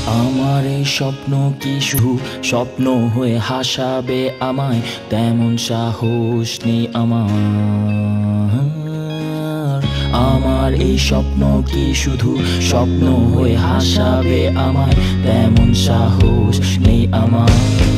আমার এই স্বপ্ন কি শুধু স্বপ্ন হয়ে হাসাবে আমায়, তেমন সাহস নেই আমার। আমার এই স্বপ্ন কি শুধু স্বপ্ন হয়ে হাসাবে আমায়, তেমন সাহস নেই আমার।